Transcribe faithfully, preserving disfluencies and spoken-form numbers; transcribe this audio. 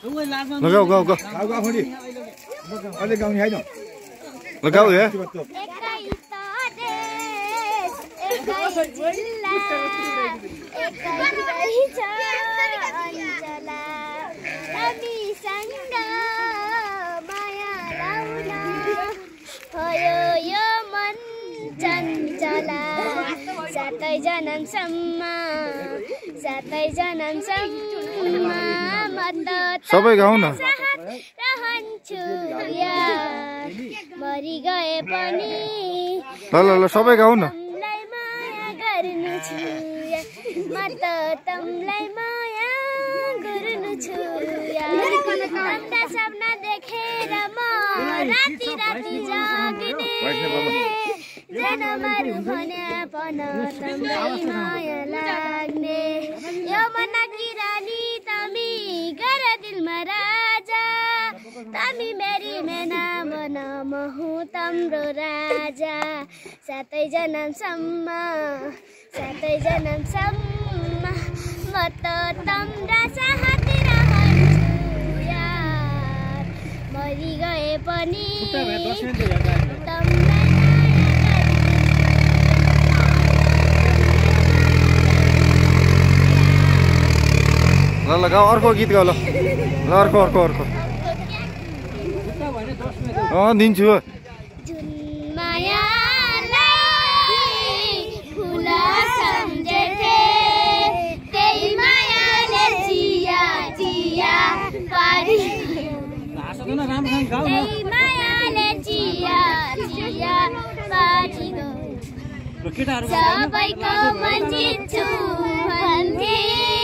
लगाऊ गाऊ गाऊ गाउ गाउ फुडी अलि गाउने हैन लगाऊ हे सातै जन्मसम्म सातै जन्मसम्म म त सबै गाउँ न रहन्छु यार मरि गए पनि ल ल ल सबै गाउँ न तँलाई माया गर्नु छु म त तँलाई माया गर्नु छु यार अन्धा सपना देखेर म राति राति जाग्ने जनमरु भने पन तँलाई माया लाग्ने यो मनकी रानी तमी गर दिलमा राजा तमी मेरी मेना मन म हुँ तम्रो राजा सातै जन्मसम्म सातै जन्मसम्म म त तम्रा साथी रहन्छु यार मरि गए पनि तँलाई ल ल गाउँ अर्को गीत गाउ ल ल अर्को अर्को अर्को अँ दिन्छु जुन मायालाई फुल सम्झेथे त्यही मायाले चिया चिया पारी त्यही मायाले चिया चिया पारी सबैको मन जित्छु भन्थे